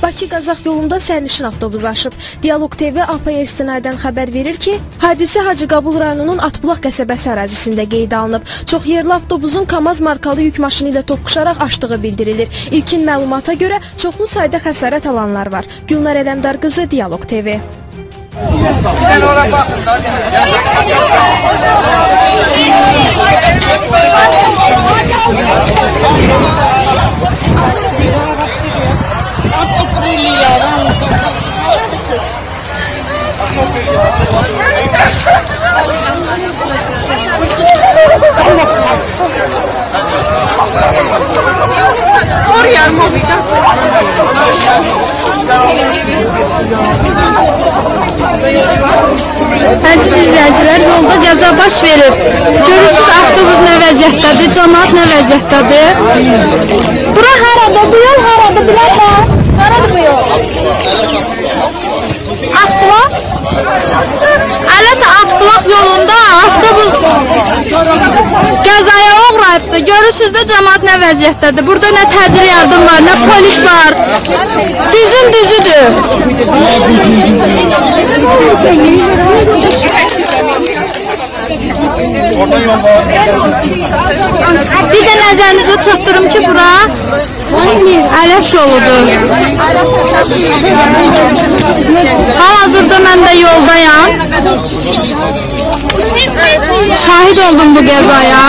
Bakı-Qazax yolunda sərnişin avtobusu aşıb. Dialoq TV APA istinadən xəbər verir ki, hadisə Hacıqabul rayonunun Atbulaq qəsəbəsi ərazisində qeydə alınıb. Çox yerli avtobusun KAMAZ markalı yük maşını ilə toqquşaraq aşdığı bildirilir. İlkin məlumata görə çoxlu sayda xəsarət alanlar var. Gülnar Ələmdar qızı, Dialoq TV. Əziz izləyicilər, yolda qəza baş verib. Görürsünüz, avtobus nə vəziyyətdədir, cəmaət nə vəziyyətdədir. Bura haradır, bu yol haradır, bilən? Haradır bu yol? Atbulaq? Ələt Atbulaq yolunda avtobus qəzaya uğrayıbdır. Görürsünüz də cəmaət nə vəziyyətdədir. Burada nə təcili yardım var, nə polis var. Düzün düzüdür. Bir də nəzərinizə çatdırım ki, bura Ələt yoludur. Hal-hazırda mən də yoldayam. Şahid oldum bu qəzaya.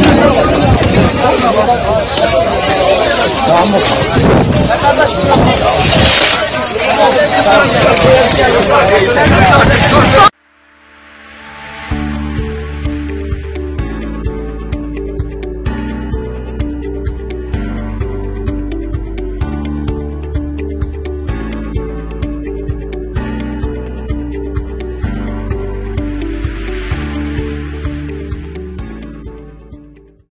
Vamos.